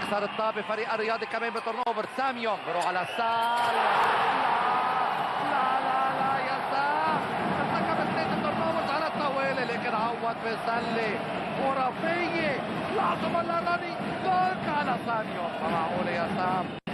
يخسر الطابة فريق الرياضي كمان بتورن اوفر. سام يونغ بروح على سال. لا يا سام ارتكب اثنين التورن اوفرز على الطاولة، لكن عوض بسلة خرافية. لازم راني دونك على سام يونغ. معقولة يا سام؟